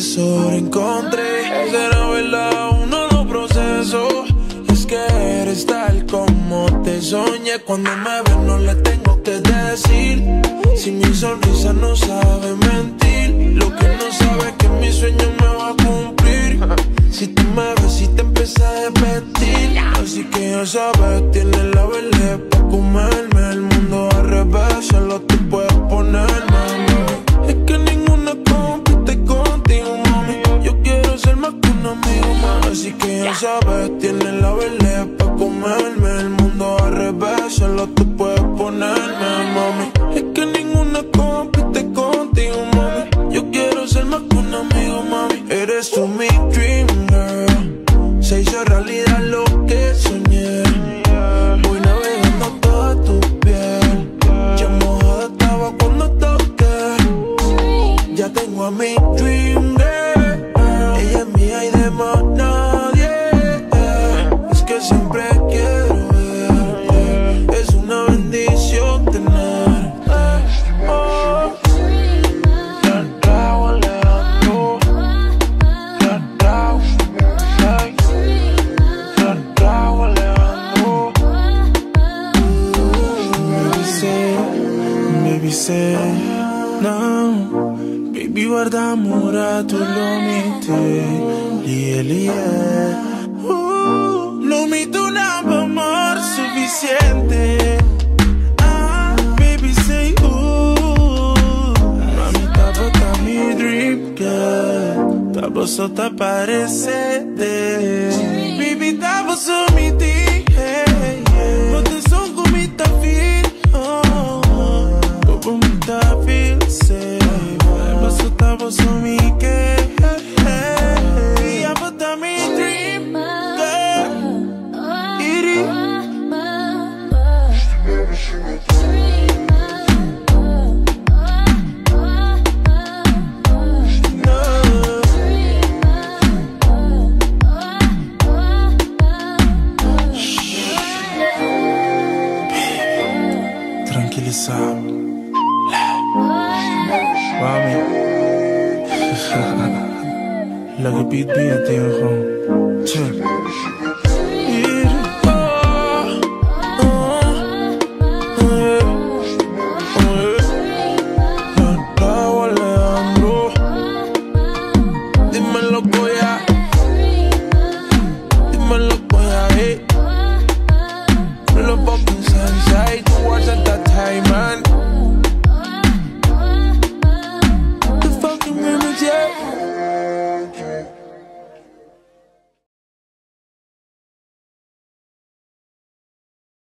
tesoro encontré. Será verdad, uno lo proceso. Es que eres tal como te soñé. Cuando me ves no le tengo que decir. Si mi sonrisa no sabe mentir, lo que no sabe es que mi sueño me va a cumplir. Si tú me ves y te empiezas a repetir, así que ya sabes, tienes la verde pa' comerme el mundo al revés, solo tú puedes ponerme, mami. Es que ninguna compite contigo, mami. Yo quiero ser más que un amigo, mami. Así que ya sabes, tienes la verde pa' comerme el mundo al revés, solo tú puedes ponerme, mami. Es que ninguna compite contigo, mami. Yo quiero ser más que un amigo, mami. Eres tú mi dream girl. Se hizo realidad lo que soñé. Voy navegando toda tu piel. Ya mojada estaba cuando toqué. Ya tengo a mi dream girl. Ella es mía y de más nadie. Es que siempre quiero verte. Es una bendición tenerte. Oh. Baby say no, baby guarda amore tu lo mette, lie. No mi tu amor suficiente. Baby say mami ta mi dream girl, ta sotto parece de. Baby ta mi ti. Tranquilizado. Mami. Lo que pide, tío.